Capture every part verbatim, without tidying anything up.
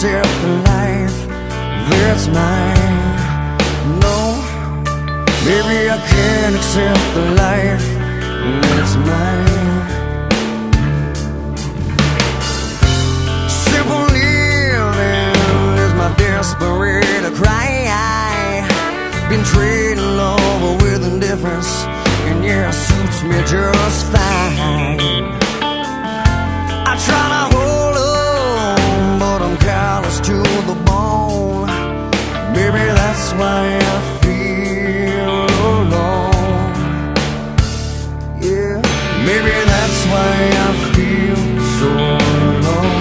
accept the life that's mine. No, maybe I can't accept the life that's mine. Simple living is my desperate cry. Been trading love with indifference, and yeah, it suits me just fine. I try to hold on, but I'm callous to the bone. Maybe that's why I feel alone. Yeah, maybe that's why I feel so alone.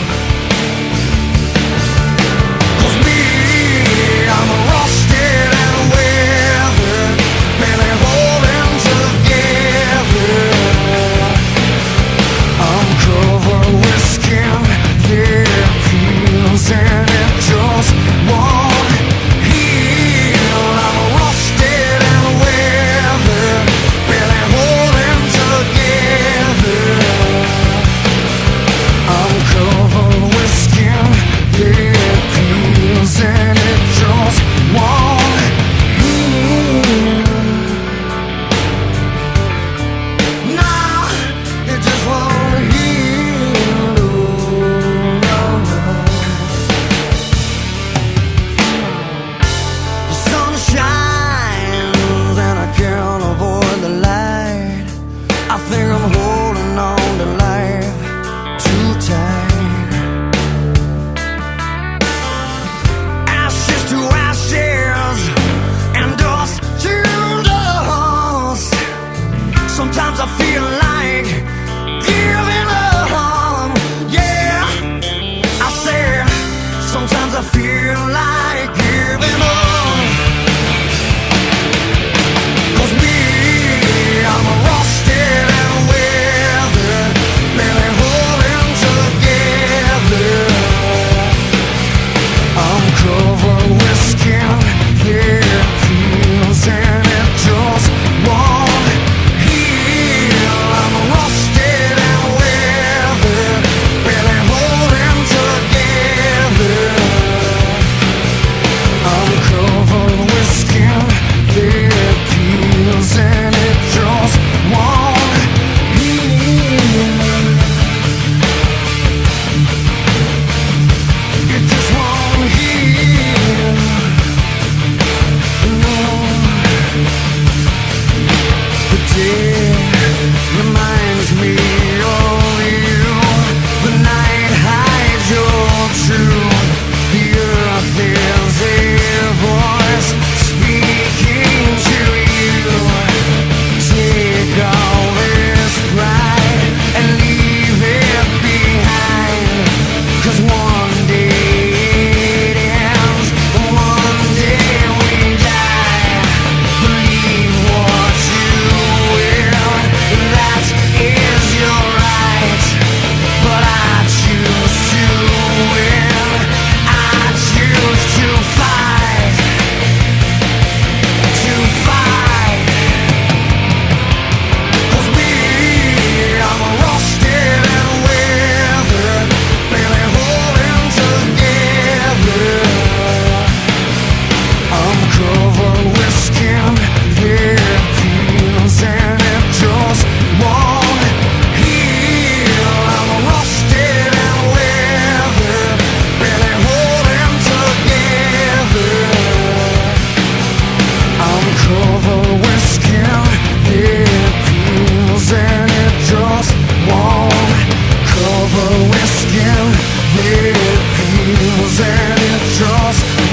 Cause me, I'm rusted and weathered, barely holding together. I'm covered with skin that peels and it just won't heal. I'm rusted and weathered, barely holding together. I'm covered with skin that peels and it just won't heal. Nah, it just won't heal. No, no. The sun shines and I can't avoid the light. I think I'm holding on to life too tight. Ashes to ashes and dust to dust. Sometimes I feel like giving up. Yeah, I said sometimes I feel like giving up. Cause me, I'm rusted and weathered, barely holding together. I'm covered with skin that peels and it just won't heal. I'm rusted and weathered, barely holding together. I'm covered with skin that peels and it just won't heal. It just won't heal. No. The day reminds me of you. The night hides your truth. The earth is a voice speaking to you. Take all this pride and leave it behind. Cause one day it ends, one day we die. Believe what you will, that is your right. But I choose to win, I choose to fight, to fight. Cause me, I'm rusted and weathered, barely holding together. I'm covered with skin that peels and it just won't heal. I'm rusted and weathered, barely holding together. I'm covered with skin that peels and it just won't. Covered with skin that peels and it just